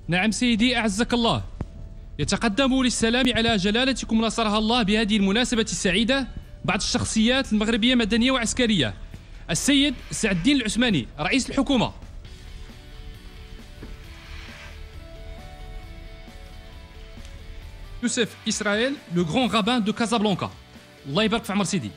نعم سيدي أعزك الله. يتقدم للسلام على جلالتكم نصرها الله بهذه المناسبة السعيدة بعض الشخصيات المغربية مدنية وعسكرية. السيد سعد الدين العثماني رئيس الحكومة، يوسف إسرائيل لو غران رابان دو كازابلانكا. الله يبارك في عمر سيدي.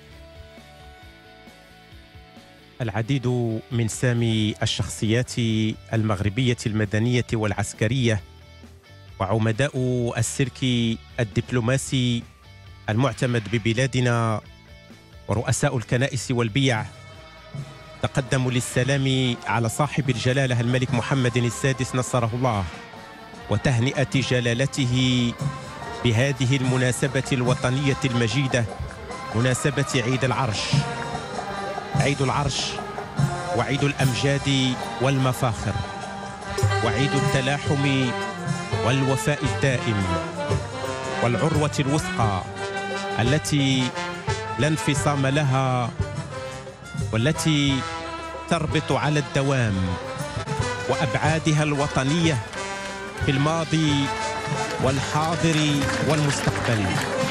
العديد من سامي الشخصيات المغربية المدنية والعسكرية وعمداء السلك الدبلوماسي المعتمد ببلادنا ورؤساء الكنائس والبيع تقدموا للسلام على صاحب الجلالة الملك محمد السادس نصره الله وتهنئة جلالته بهذه المناسبة الوطنية المجيدة، مناسبة عيد العرش. عيد العرش وعيد الأمجاد والمفاخر وعيد التلاحم والوفاء الدائم والعروة الوثقى التي لا انفصام لها والتي تربط على الدوام وأبعادها الوطنية في الماضي والحاضر والمستقبل.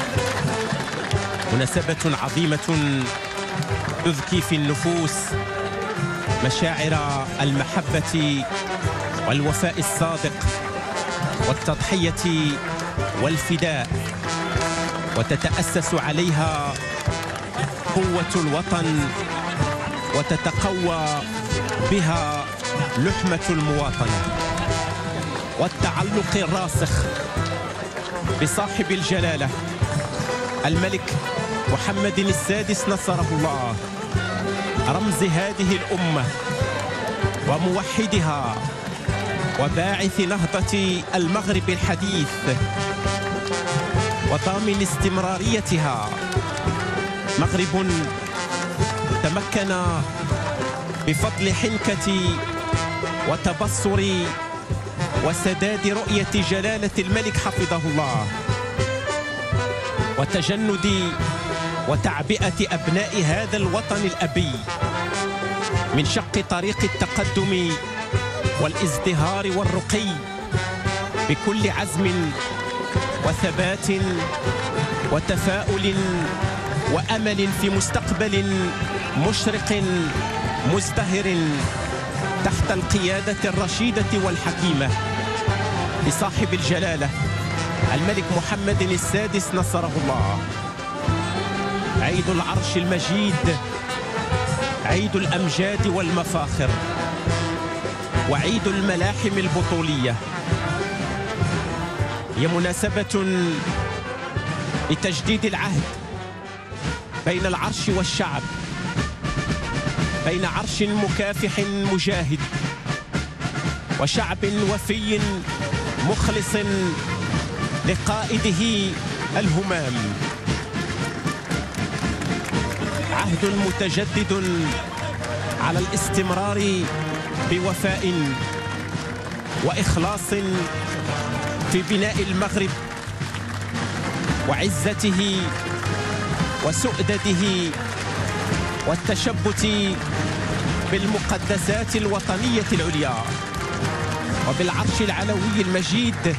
مناسبة عظيمة تذكي في النفوس مشاعر المحبة والوفاء الصادق والتضحية والفداء، وتتأسس عليها قوة الوطن وتتقوى بها لحمة المواطنة والتعلق الراسخ بصاحب الجلالة الملك محمد السادس نصره الله، رمز هذه الأمة وموحدها وباعث نهضة المغرب الحديث وضامن استمراريتها. مغرب تمكن بفضل حنكة وتبصر وسداد رؤية جلالة الملك حفظه الله وتجند وتعبئة أبناء هذا الوطن الأبي من شق طريق التقدم والازدهار والرقي بكل عزم وثبات وتفاؤل وأمل في مستقبل مشرق مزدهر تحت القيادة الرشيدة والحكيمة لصاحب الجلالة الملك محمد السادس نصره الله. عيد العرش المجيد، عيد الأمجاد والمفاخر، وعيد الملاحم البطولية. هي مناسبة لتجديد العهد بين العرش والشعب، بين عرش مكافح مجاهد وشعب وفي مخلص لقائده الهمام. عهد متجدد على الاستمرار بوفاء وإخلاص في بناء المغرب وعزته وسؤدده والتشبت بالمقدسات الوطنية العليا وبالعرش العلوي المجيد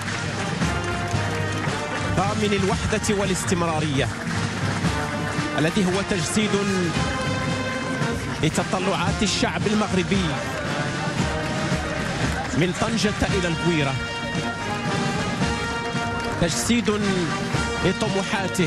ضامن الوحدة والاستمرارية الذي هو تجسيد لتطلعات الشعب المغربي من طنجة إلى البويرة، تجسيد لطموحاته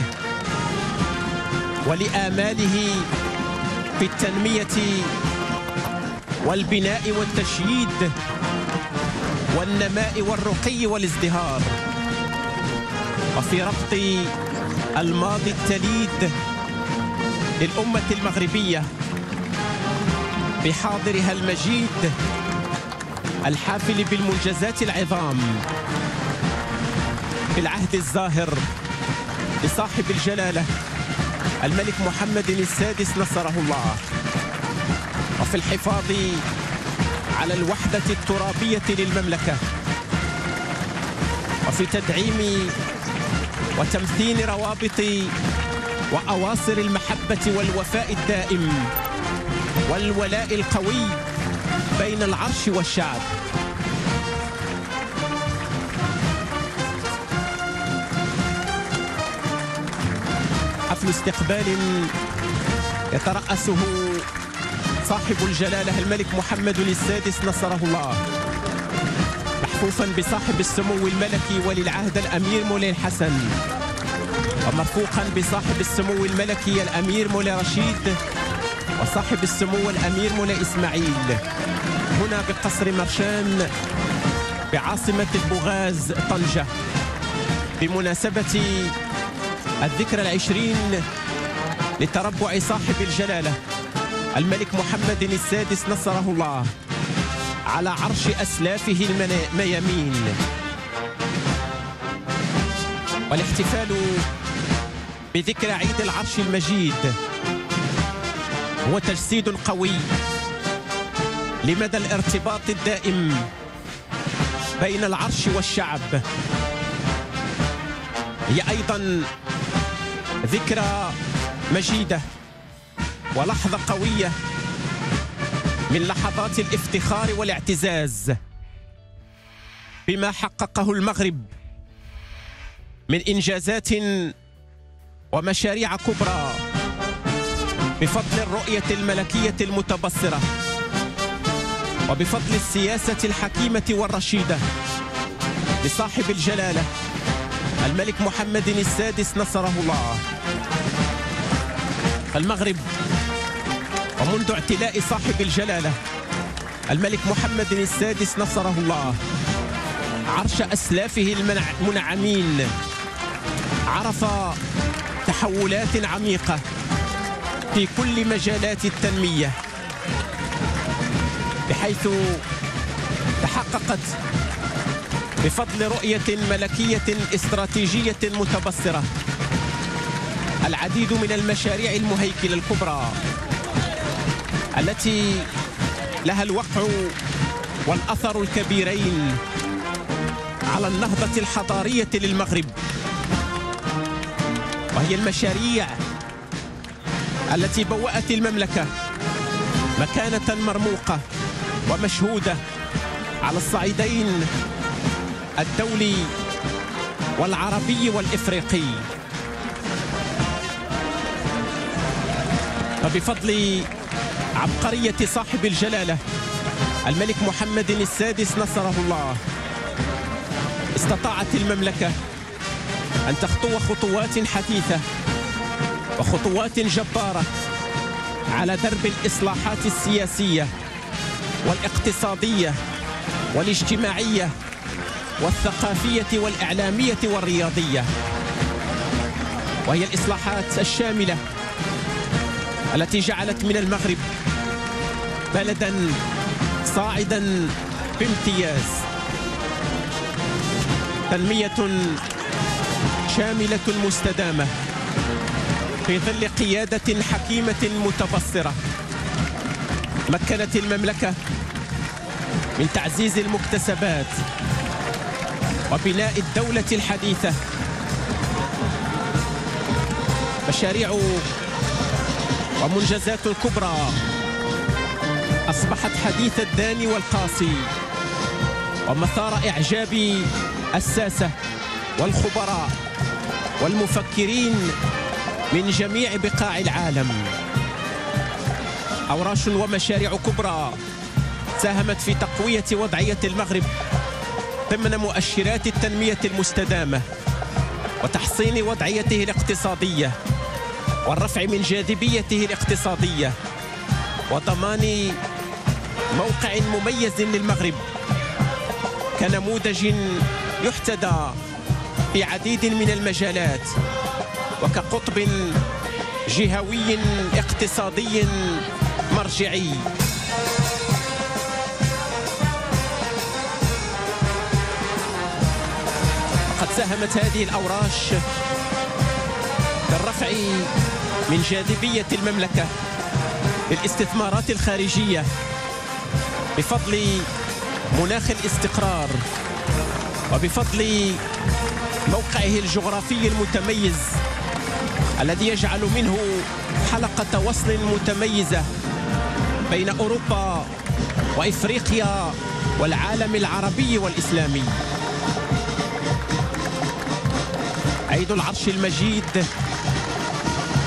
ولآماله في التنمية والبناء والتشييد والنماء والرقي والازدهار، وفي ربط الماضي التليد للأمة المغربية بحاضرها المجيد الحافل بالمنجزات العظام في العهد الزاهر لصاحب الجلالة الملك محمد السادس نصره الله، وفي الحفاظ على الوحدة الترابية للمملكة، وفي تدعيم وتمثيل روابط وأواصر المحبة والوفاء الدائم والولاء القوي بين العرش والشعب. حفل استقبال يترأسه صاحب الجلالة الملك محمد السادس نصره الله، محفوفا بصاحب السمو الملكي ولي العهد الأمير مولاي الحسن، ومرفوقا بصاحب السمو الملكي الأمير مولاي رشيد، وصاحب السمو الأمير مولاي إسماعيل، هنا بقصر مرشان بعاصمة البوغاز طنجة، بمناسبة الذكرى العشرين لتربع صاحب الجلالة الملك محمد السادس نصره الله على عرش أسلافه الميامين. والاحتفال بذكرى عيد العرش المجيد هو تجسيد قوي لمدى الارتباط الدائم بين العرش والشعب. هي أيضا ذكرى مجيدة ولحظة قوية من لحظات الافتخار والاعتزاز بما حققه المغرب من إنجازات ومشاريع كبرى بفضل الرؤية الملكية المتبصرة وبفضل السياسة الحكيمة والرشيدة لصاحب الجلالة الملك محمد السادس نصره الله. المغرب ومنذ اعتلاء صاحب الجلالة الملك محمد السادس نصره الله عرش أسلافه المنعمين عرف تحولات عميقة في كل مجالات التنمية، بحيث تحققت بفضل رؤية ملكية استراتيجية متبصرة العديد من المشاريع المهيكلة الكبرى التي لها الوقع والأثر الكبيرين على النهضة الحضارية للمغرب، وهي المشاريع التي بوأت المملكة مكانة مرموقة ومشهودة على الصعيدين الدولي والعربي والإفريقي. فبفضل عبقرية صاحب الجلالة الملك محمد السادس نصره الله استطاعت المملكة أن تخطو خطوات حثيثة وخطوات جبارة على درب الإصلاحات السياسية والاقتصادية والاجتماعية والثقافية والإعلامية والرياضية، وهي الإصلاحات الشاملة التي جعلت من المغرب بلدا صاعدا بامتياز، تنمية شاملة مستدامة في ظل قيادة حكيمة متبصرة مكنت المملكة من تعزيز المكتسبات وبناء الدولة الحديثة. مشاريع ومنجزات كبرى أصبحت حديث الداني والقاصي ومثار إعجاب الساسة والخبراء والمفكرين من جميع بقاع العالم. أوراش ومشاريع كبرى ساهمت في تقوية وضعية المغرب ضمن مؤشرات التنمية المستدامة وتحسين وضعيته الاقتصادية والرفع من جاذبيته الاقتصادية وضمان موقع مميز للمغرب كنموذج يحتذى في عديد من المجالات وكقطب جهوي اقتصادي مرجعي. وقد ساهمت هذه الأوراش بالرفع من جاذبية المملكة للاستثمارات الخارجية بفضل مناخ الاستقرار وبفضل موقعه الجغرافي المتميز الذي يجعل منه حلقة وصل متميزة بين أوروبا وإفريقيا والعالم العربي والإسلامي. عيد العرش المجيد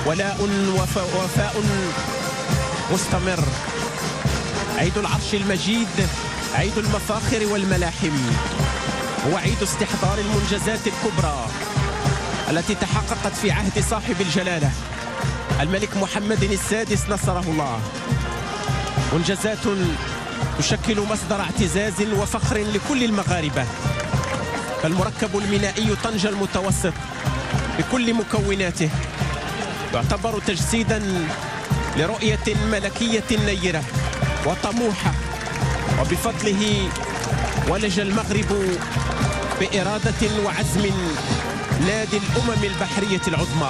ولاء وفاء مستمر. عيد العرش المجيد، عيد المفاخر والملاحم، هو عيد استحضار المنجزات الكبرى التي تحققت في عهد صاحب الجلالة الملك محمد السادس نصره الله. منجزات تشكل مصدر اعتزاز وفخر لكل المغاربة. فالمركب المينائي طنجة المتوسط بكل مكوناته يعتبر تجسيدا لرؤية ملكية نيرة وطموحة، وبفضله ولج المغرب بإرادة وعزم نادي الأمم البحرية العظمى.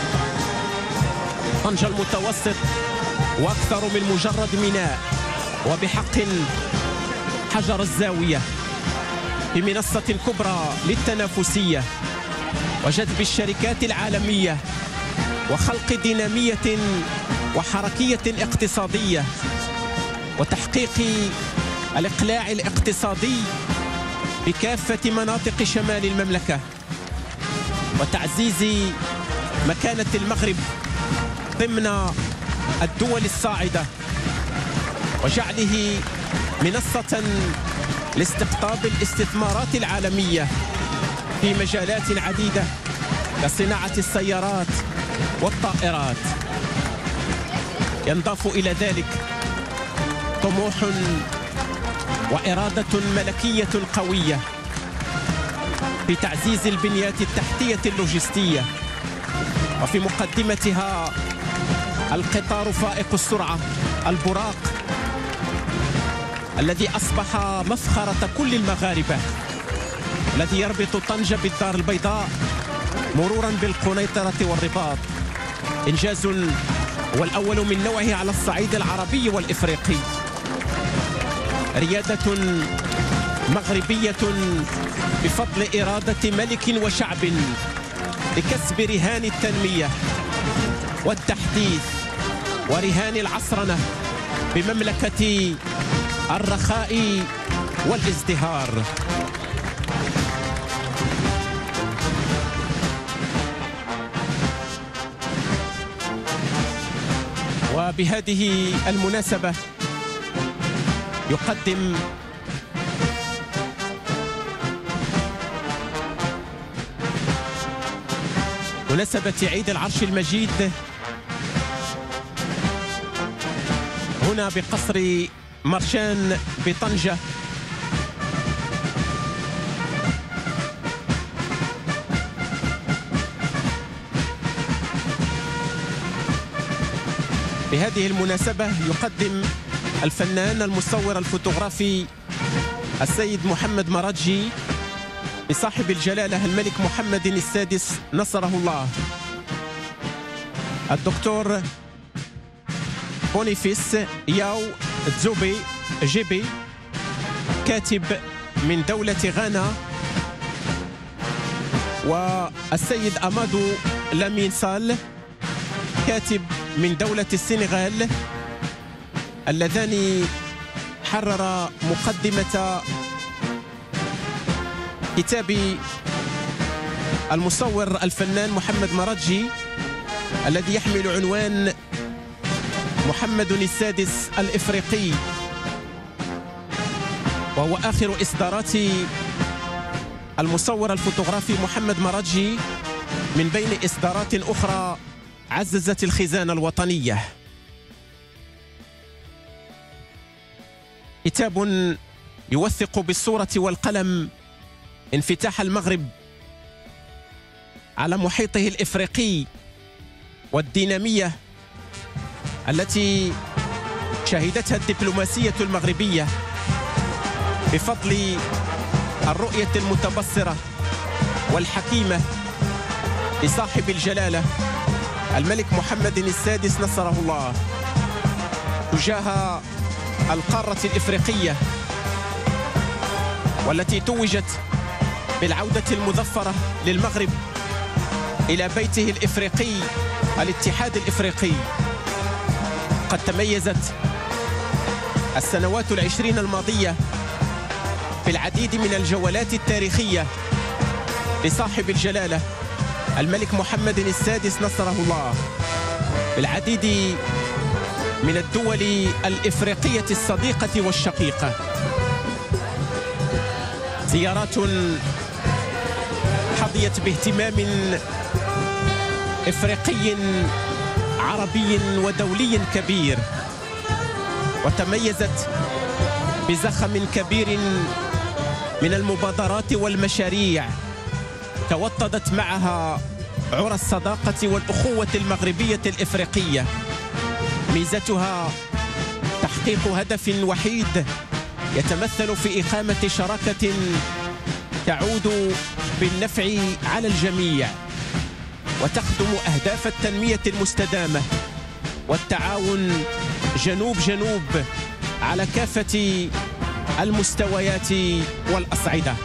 طنجة المتوسط وأكثر من مجرد ميناء، وبحق حجر الزاوية بمنصة كبرى للتنافسية وجذب الشركات العالمية وخلق دينامية وحركية اقتصادية وتحقيق الإقلاع الاقتصادي بكافة مناطق شمال المملكة، وتعزيز مكانة المغرب ضمن الدول الصاعدة، وجعله منصة لاستقطاب الاستثمارات العالمية في مجالات عديدة كصناعة السيارات والطائرات. ينضاف إلى ذلك طموح وإرادة ملكية قوية في تعزيز البنيات التحتية اللوجستية، وفي مقدمتها القطار فائق السرعة البراق الذي أصبح مفخرة كل المغاربة، الذي يربط طنجة بالدار البيضاء مرورا بالقنيطرة والرباط. إنجاز هو الأول من نوعه على الصعيد العربي والإفريقي. ريادة مغربية بفضل إرادة ملك وشعب لكسب رهان التنمية والتحديث ورهان العصرنة بمملكة الرخاء والازدهار. وبهذه المناسبة يقدم مناسبة عيد العرش المجيد هنا بقصر مارشان بطنجة بهذه المناسبة يقدم الفنان المصور الفوتوغرافي السيد محمد مرادجي لصاحب الجلالة الملك محمد السادس نصره الله الدكتور بونيفيس ياو تزوبي جيبي، كاتب من دولة غانا، والسيد أمادو لامين سال، كاتب من دولة السنغال، اللذان حرر مقدمة كتاب المصور الفنان محمد مرادجي الذي يحمل عنوان محمد السادس الإفريقي، وهو آخر إصدارات المصور الفوتوغرافي محمد مرادجي من بين إصدارات أخرى عززت الخزانة الوطنية. كتاب يوثق بالصورة والقلم انفتاح المغرب على محيطه الإفريقي والدينامية التي شهدتها الدبلوماسية المغربية بفضل الرؤية المتبصرة والحكيمة لصاحب الجلالة الملك محمد السادس نصره الله تجاه القارة الإفريقية، والتي توجت بالعودة المظفرة للمغرب إلى بيته الإفريقي الاتحاد الإفريقي. قد تميزت السنوات العشرين الماضية بالعديد من الجولات التاريخية لصاحب الجلالة الملك محمد السادس نصره الله بالعديد من الدول الإفريقية الصديقة والشقيقة. زيارات حظيت باهتمام إفريقي عربي ودولي كبير، وتميزت بزخم كبير من المبادرات والمشاريع توطدت معها عرى الصداقة والأخوة المغربية الإفريقية، ميزتها تحقيق هدف وحيد يتمثل في إقامة شراكة تعود بالنفع على الجميع وتخدم أهداف التنمية المستدامة والتعاون جنوب جنوب على كافة المستويات والأصعدة.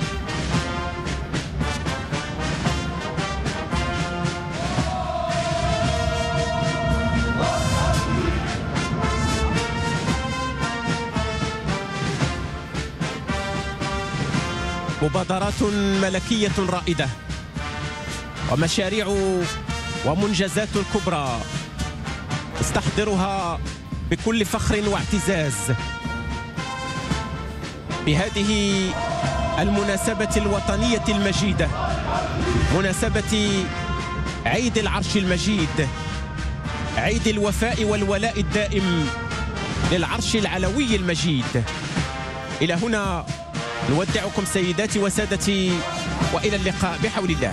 مبادرات ملكية رائدة ومشاريع ومنجزات كبرى استحضرها بكل فخر واعتزاز بهذه المناسبة الوطنية المجيدة، مناسبة عيد العرش المجيد، عيد الوفاء والولاء الدائم للعرش العلوي المجيد. إلى هنا نودعكم سيداتي وسادتي، وإلى اللقاء بحول الله.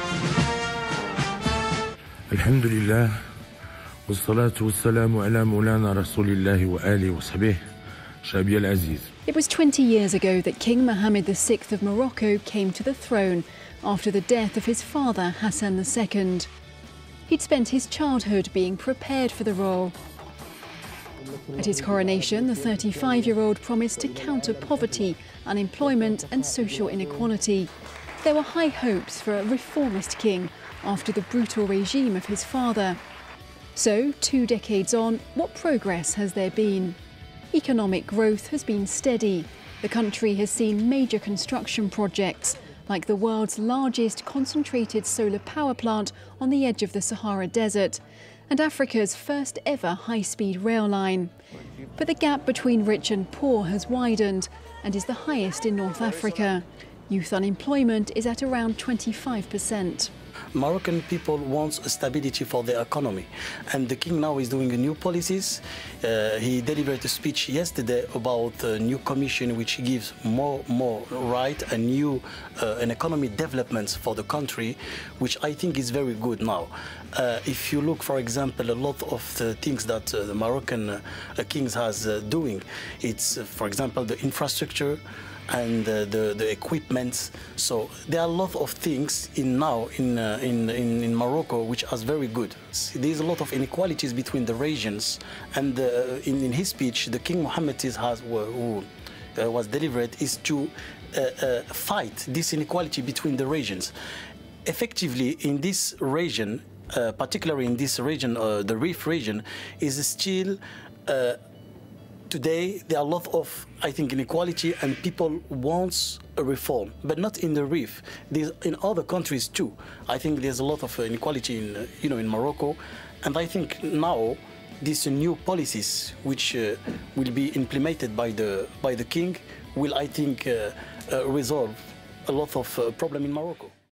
الحمد لله والصلاة والسلام على مولانا رسول الله وآله وصحبه. شعبي العزيز. It was 20 years ago that King Mohammed VI of Morocco came to the throne after the death of his father Hassan II. He'd spent his childhood being prepared for the role. At his coronation, the 35-year-old promised to counter poverty, unemployment and social inequality. There were high hopes for a reformist king after the brutal regime of his father. So, 2 decades on, what progress has there been? Economic growth has been steady. The country has seen major construction projects, like the world's largest concentrated solar power plant on the edge of the Sahara Desert, and Africa's first ever high-speed rail line. But the gap between rich and poor has widened and is the highest in North Africa. Youth unemployment is at around 25%. Moroccan people want stability for their economy, and the king now is doing new policies. He delivered a speech yesterday about a new commission which gives more right and new and economic developments for the country, which I think is very good now. If you look, for example, a lot of the things that the Moroccan kings has doing, it's, for example, the infrastructure and the equipment. So there are a lot of things in Morocco which are very good. There's a lot of inequalities between the regions, and in his speech, the King Mohammed VI who was delivered is to fight this inequality between the regions. Effectively, in this region, particularly in this region, the Rif region, is still today, there are a lot of, I think, inequality, and people want a reform, but not in the Rif. There's in other countries too. I think there's a lot of inequality in, in Morocco, and I think now these new policies, which will be implemented by the king, will, I think, resolve a lot of problem in Morocco.